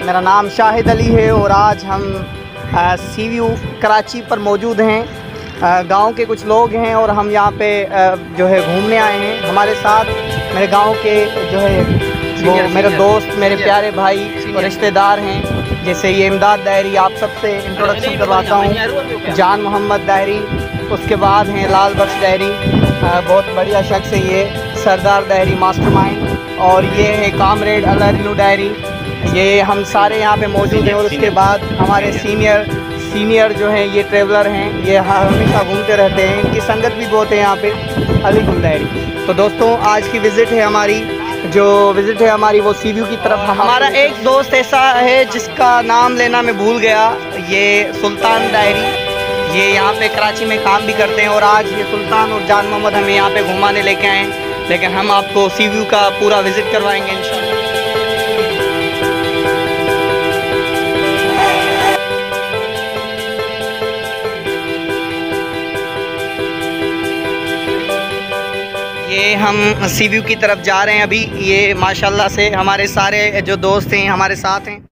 मेरा नाम शाहिद अली है और आज हम सी व्यू कराची पर मौजूद हैं। गांव के कुछ लोग हैं और हम यहाँ पे जो है घूमने आए हैं। हमारे साथ मेरे गांव के जो है वो मेरे दोस्त, मेरे प्यारे भाई और रिश्तेदार हैं। जैसे ये इमदाद दायरी, आप सबसे इंट्रोडक्शन करवाता हूँ। जान मोहम्मद दायरी, उसके बाद हैं लाल बख्श दायरी, बहुत बढ़िया शख्स है ये। सरदार दायरी मास्टरमाइंड, और ये है कामरेड अल्लाह दायरी। ये हम सारे यहाँ पे मौजूद हैं। और उसके बाद हमारे सीनियर जो हैं ये ट्रेवलर हैं, ये हमेशा घूमते रहते हैं। इनकी संगत भी बहुत है यहाँ पे, अली दायरी। तो दोस्तों आज की विज़िट है हमारी, वो सी व्यू की तरफ। हमारा एक दोस्त ऐसा है जिसका नाम लेना मैं भूल गया, ये सुल्तान दायरी। ये यहाँ पे कराची में काम भी करते हैं और आज ये सुल्तान और जान मोहम्मद हमें यहाँ पे घुमाने लेके आए। लेकिन हम आपको सी व्यू का पूरा विज़िट करवाएंगे इंशाल्लाह। ये हम सी व्यू की तरफ जा रहे हैं अभी। ये माशाल्लाह से हमारे सारे जो दोस्त हैं हमारे साथ हैं।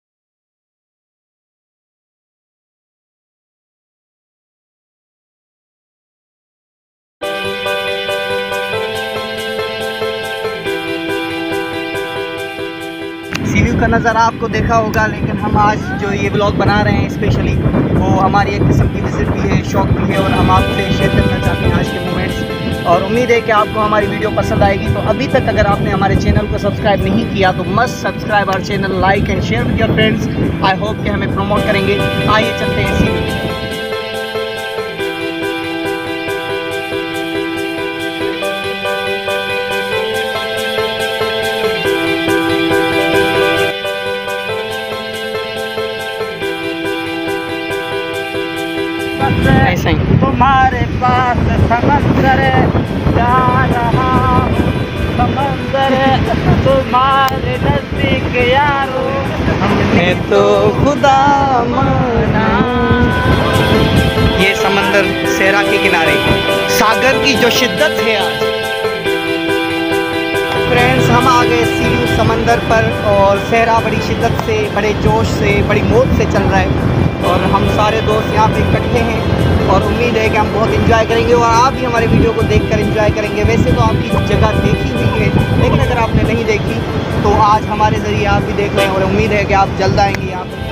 सी व्यू का नज़ारा आपको देखा होगा, लेकिन हम आज जो ये ब्लॉग बना रहे हैं स्पेशली, वो हमारी एक किस्म की विज़िट भी है, शौक भी है, और हम आपसे शेयर करना चाहते हैं आज के मोमेंट्स। और उम्मीद है कि आपको हमारी वीडियो पसंद आएगी। तो अभी तक अगर आपने हमारे चैनल को सब्सक्राइब नहीं किया तो must subscribe our channel, like and share with your friends. I hope कि हमें प्रमोट करेंगे। आइए चलते हैं सी व्यू। तुम्हारे पास समंदर जा रहा हूँ, समंदर तुम्हारे नजदीक यारो, हमने तो खुदा माना। ये समंदर सहरा के किनारे सागर की जो शिद्दत है आज। फ्रेंड्स हम आ गए सी व्यू समंदर पर, और सहरा बड़ी शिद्दत से, बड़े जोश से, बड़ी मौज से चल रहा है। और हम सारे दोस्त यहाँ पे इकट्ठे हैं और उम्मीद है कि हम बहुत एंजॉय करेंगे और आप भी हमारे वीडियो को देखकर एंजॉय करेंगे। वैसे तो आपकी जगह देखी हुई है, लेकिन अगर आपने नहीं देखी तो आज हमारे ज़रिए आप भी देख लें, और उम्मीद है कि आप जल्द आएंगे यहाँ पर।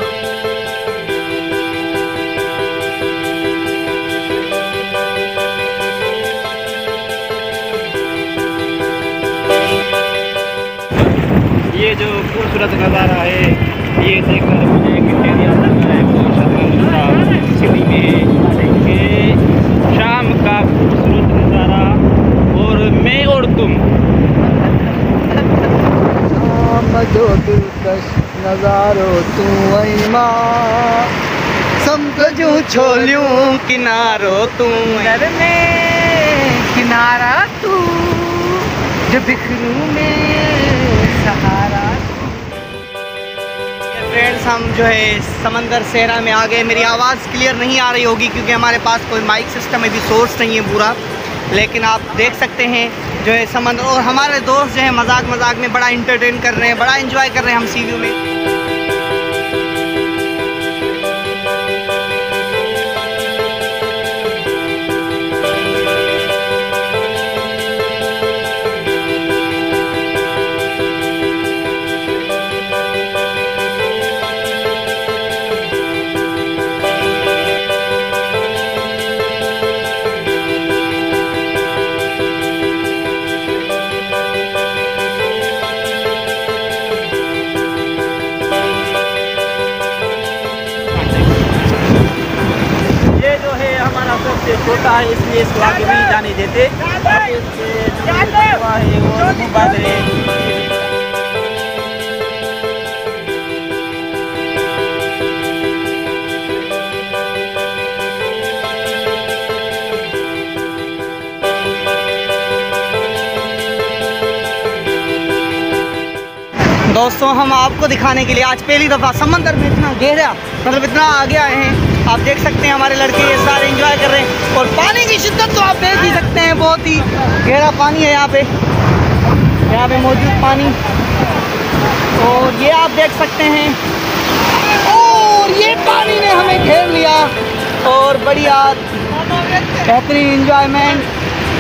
ये जो खूबसूरत नज़ारा है, ये देखकर मुझे कितनी याद आता है सिटी में कि शाम का खूबसूरत नज़ारा, और मैं और तुम जो दिलकश नज़ारो तू समझू छोलियूं किनारो तू में किनारा तू, जो बिखरू में सहारा। फ्रेंड्स हम जो है समंदर सहरा में आ गए। मेरी आवाज़ क्लियर नहीं आ रही होगी क्योंकि हमारे पास कोई माइक सिस्टम है भी, सोर्स नहीं है पूरा, लेकिन आप देख सकते हैं जो है समंदर। और हमारे दोस्त जो है मजाक में बड़ा इंटरटेन कर रहे हैं, बड़ा एंजॉय कर रहे हैं हम सी व्यू में। सबसे छोटा है इसलिए इसको आगे नहीं जाने देते। दोस्तों हम आपको दिखाने के लिए आज पहली दफ़ा समंदर में इतना गहरा, मतलब इतना आगे आए हैं। आप देख सकते हैं हमारे लड़के ये सारे एंजॉय कर रहे हैं, और पानी की शिद्दत तो आप देख ही सकते हैं, बहुत ही गहरा पानी है यहाँ पे मौजूद पानी। और ये आप देख सकते हैं, और ये पानी ने हमें घेर लिया और बढ़िया बेहतरीन इंजॉयमेंट।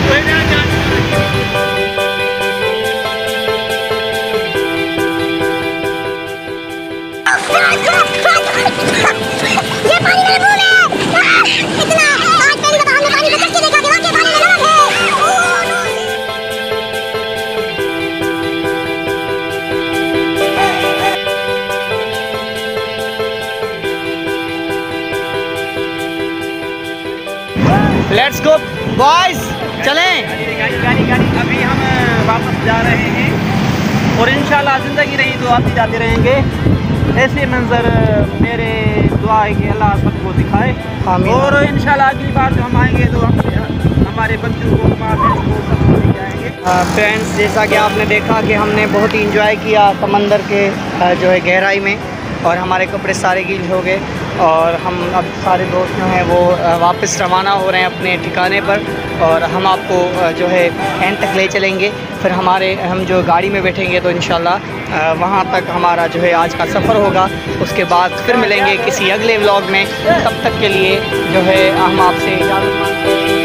लेट्स गो बॉयज, चलें। गाड़ी अभी हम वापस जा रहे हैं और इंशाल्लाह ज़िंदगी रही तो आते जाते रहेंगे। ऐसे मंजर मेरे दुआ है कि अल्लाह सबको दिखाए। आमीन। और इंशाल्लाह अगली बार जो हम आएंगे तो हम हमारे बच्चों को, हमारे को सबको लेके आएंगे। फ्रेंड्स, जैसा कि आपने देखा कि हमने बहुत ही इंजॉय किया समंदर के जो है गहराई में, और हमारे कपड़े सारे गीले हो गए और हम अब सारे दोस्त जो हैं वो वापस रवाना हो रहे हैं अपने ठिकाने पर, और हम आपको जो है एंड तक ले चलेंगे। फिर हम जो गाड़ी में बैठेंगे तो इंशाल्लाह वहाँ तक हमारा जो है आज का सफ़र होगा। उसके बाद फिर मिलेंगे किसी अगले व्लॉग में। तब तक के लिए जो है हम आपसे इजाज़त मांगते हैं।